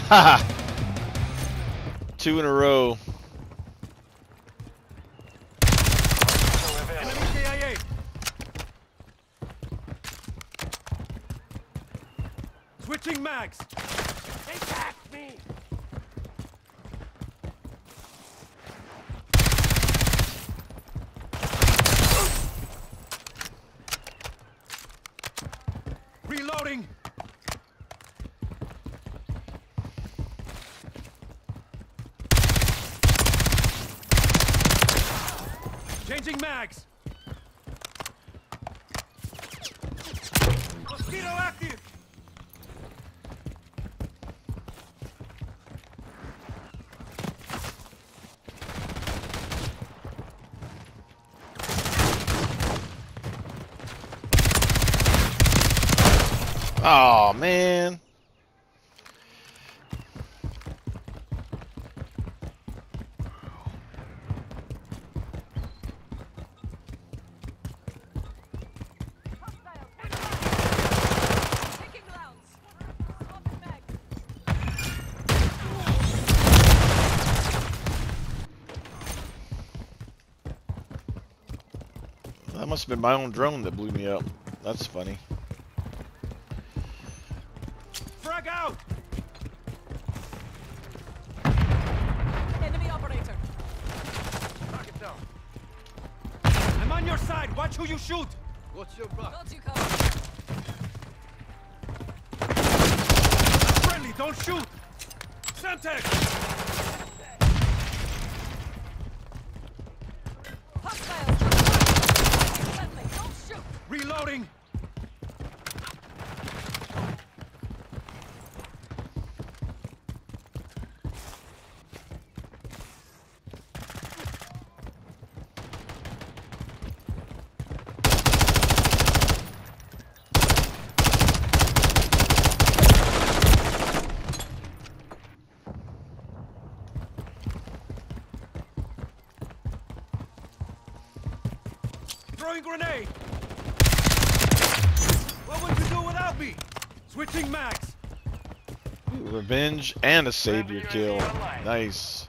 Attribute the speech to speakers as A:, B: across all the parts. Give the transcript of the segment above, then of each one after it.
A: Ha! 2 in a row.
B: Enemy KIA. Switching mags. They tapped me. Reloading. Changing mags. Mosquito active.
A: Oh man. That must have been my own drone that blew me up. That's funny.
B: Frag out.
C: Enemy operator.
B: Knock it down. I'm on your side. Watch who you shoot. What's your back?
C: Got you covered.
B: Friendly, don't shoot. Semtex.
C: Hostiles. Friendly, don't shoot.
B: Reloading. Throwing grenade! What would you do without me? Switching mags!
A: Ooh, revenge and a savior kill. Nice.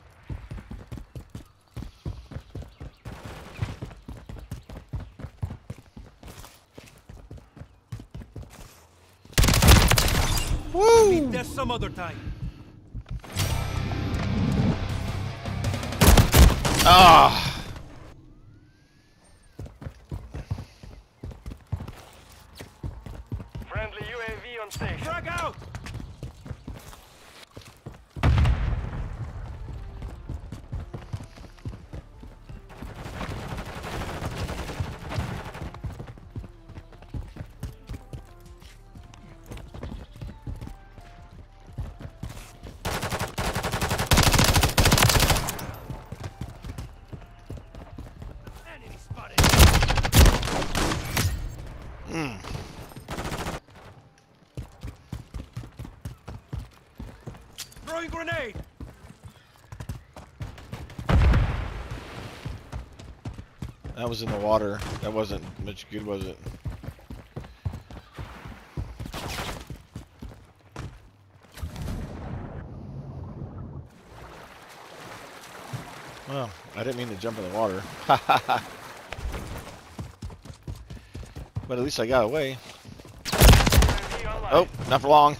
A: Woo!
B: Meet there some other time.
A: Ah!
B: Friendly UAV on station. Frag out! Enemy spotted. Throwing grenade!
A: That was in the water. That wasn't much good, was it? Well, I didn't mean to jump in the water. But at least I got away. Oh, not for long.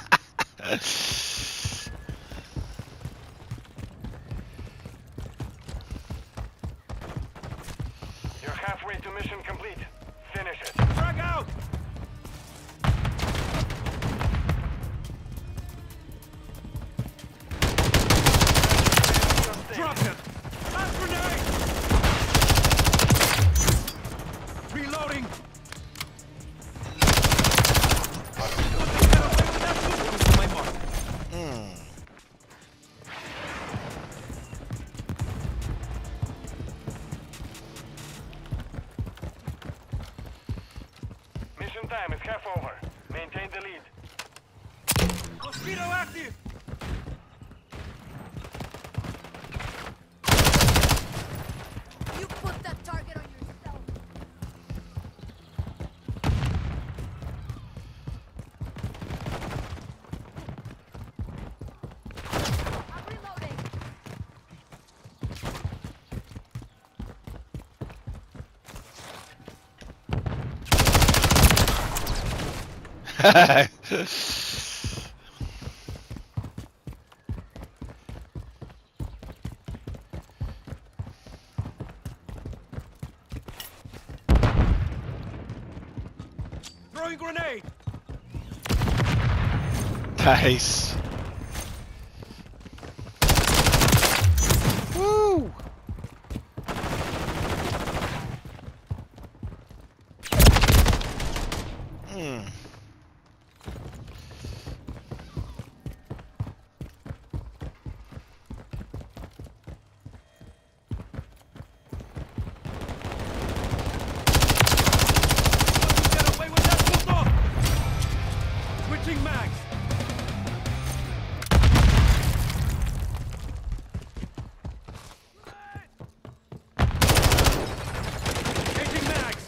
B: You're halfway to mission complete. Finish it. Frag out! Drop him! Last grenade! Reloading! My mark. Mission time is half over. Maintain the lead. Mosquito active!
C: You put that target on yourself.
B: Throwing grenade.
A: Nice. Woo!
B: Get away with that, puto! Switching mags. Changing mags.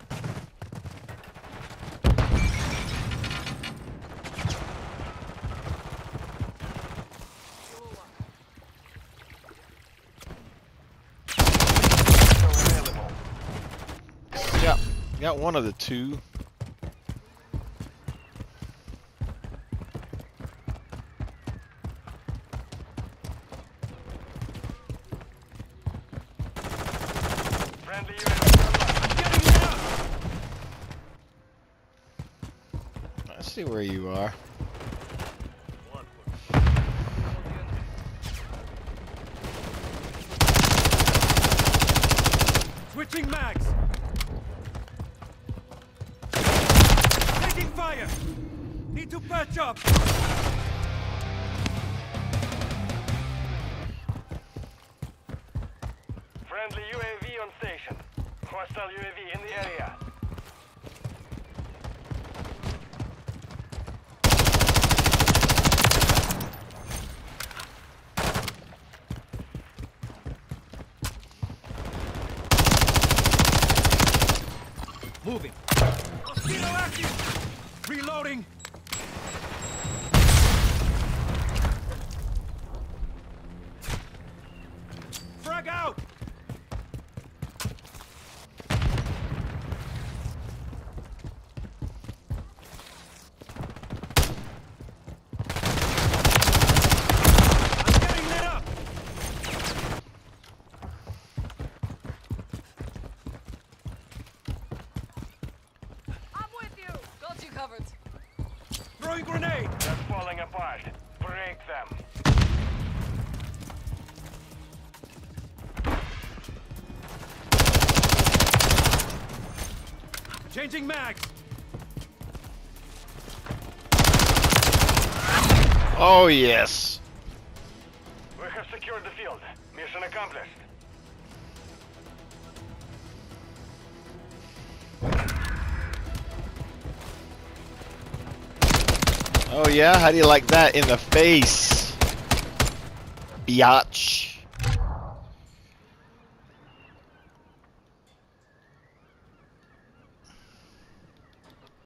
A: Yeah, got one of the two.
B: Friendly UAV. Getting it up.
A: I see where you are.
B: Switching mags. Taking fire. Need to patch up. Friendly UAV on station. Hostile UAV in the area. Moving. Mosquito active. Reloading. Frag out. I'm getting lit up.
C: I'm with you. Got you covered.
B: Throwing grenade. They're falling apart. Break them. Changing mags.
A: Oh yes.
B: We have secured the field. Mission accomplished.
A: Oh yeah, how do you like that in the face? Biatch.